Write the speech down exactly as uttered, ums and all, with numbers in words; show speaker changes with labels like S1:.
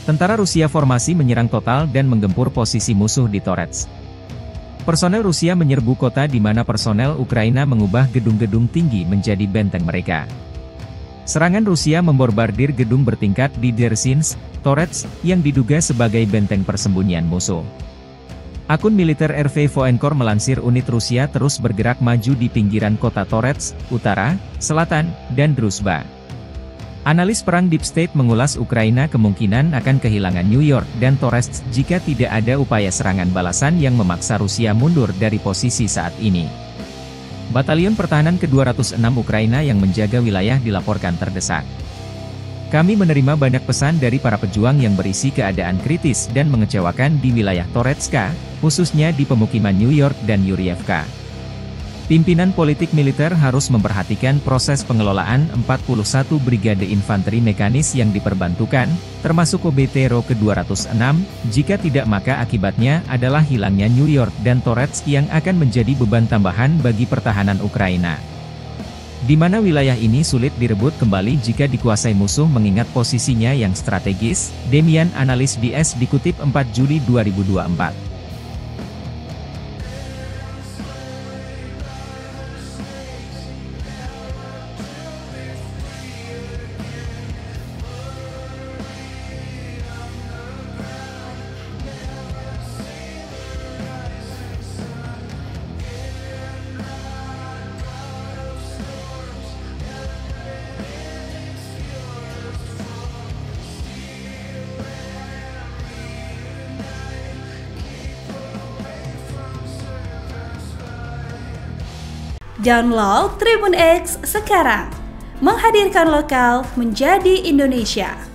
S1: Tentara Rusia formasi menyerang total dan menggempur posisi musuh di Torets. Personel Rusia menyerbu kota di mana personel Ukraina mengubah gedung-gedung tinggi menjadi benteng mereka. Serangan Rusia membombardir gedung bertingkat di Dersins, Torets, yang diduga sebagai benteng persembunyian musuh. Akun militer R V Voenkor melansir unit Rusia terus bergerak maju di pinggiran kota Torets, utara, selatan, dan Druzhba. Analis perang Deep State mengulas Ukraina kemungkinan akan kehilangan New York dan Torets jika tidak ada upaya serangan balasan yang memaksa Rusia mundur dari posisi saat ini. Batalion Pertahanan ke dua ratus enam Ukraina yang menjaga wilayah dilaporkan terdesak. Kami menerima banyak pesan dari para pejuang yang berisi keadaan kritis dan mengecewakan di wilayah Toretska, khususnya di pemukiman New York dan Yurievka. Pimpinan politik militer harus memperhatikan proses pengelolaan empat puluh satu Brigade Infanteri Mekanis yang diperbantukan, termasuk O B T R O ke dua ratus enam, jika tidak maka akibatnya adalah hilangnya New York dan Torets yang akan menjadi beban tambahan bagi pertahanan Ukraina. Di mana wilayah ini sulit direbut kembali jika dikuasai musuh mengingat posisinya yang strategis, demikian analis B S dikutip empat Juli dua ribu dua puluh empat.
S2: Download Tribun X sekarang, menghadirkan lokal menjadi Indonesia.